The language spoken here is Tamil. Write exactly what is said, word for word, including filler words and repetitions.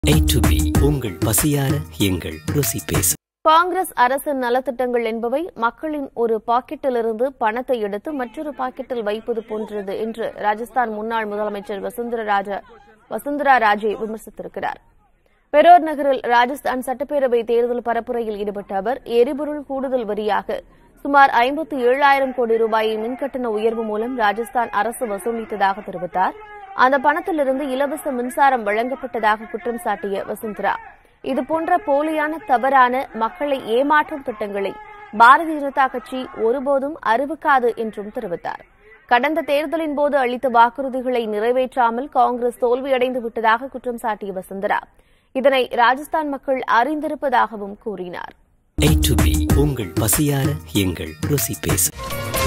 A to B உங்கள் பசியார எங்கள் ருசி பேசு. காங்கிரஸ் அரசின் நலத்திட்டங்கள் என்பவை மக்களின் ஒரு பாக்கெட்டிலிருந்து பணத்தை எடுத்து மற்றொரு பாக்கெட்டில் வைப்பது போன்றது என்று ராஜஸ்தான் முன்னாள் முதலமைச்சர் வசுந்தரா ராஜே வசுந்தரா ராஜே விமர்சித்திருக்கிறார். பெரோர் நகரில் ராஜஸ்தான் சட்டப்பேரவை தேர்தல் பரப்புரையில் ஈடுபட்ட அவர் எரிபொருள் கூடுதல் வரியாக சுமார் ஐம்பத்தி ஏழாயிரம் கோடி ரூபாயை மின்கட்டண உயர்வு மூலம் ராஜஸ்தான் அரசு வசூலித்ததாக தெரிவித்தார். அந்த பணத்திலிருந்து இலவச மின்சாரம் வழங்கப்பட்டதாக குற்றம் சாட்டிய வசுந்தரா, இதுபோன்ற போலியான தவறான மக்களை ஏமாற்றும் திட்டங்களை பாரதிய ஜனதா கட்சி ஒருபோதும் அறிவிக்காது என்றும் தெரிவித்தார். கடந்த தேர்தலின் போது அளித்த வாக்குறுதிகளை நிறைவேற்றாமல் காங்கிரஸ் தோல்வியடைந்து விட்டதாக குற்றம் சாட்டிய வசுந்தரா, இதனை ராஜஸ்தான் மக்கள் அறிந்திருப்பதாகவும் கூறினார். A to B உங்கள் பசியார எங்கள் ருசி பேசு.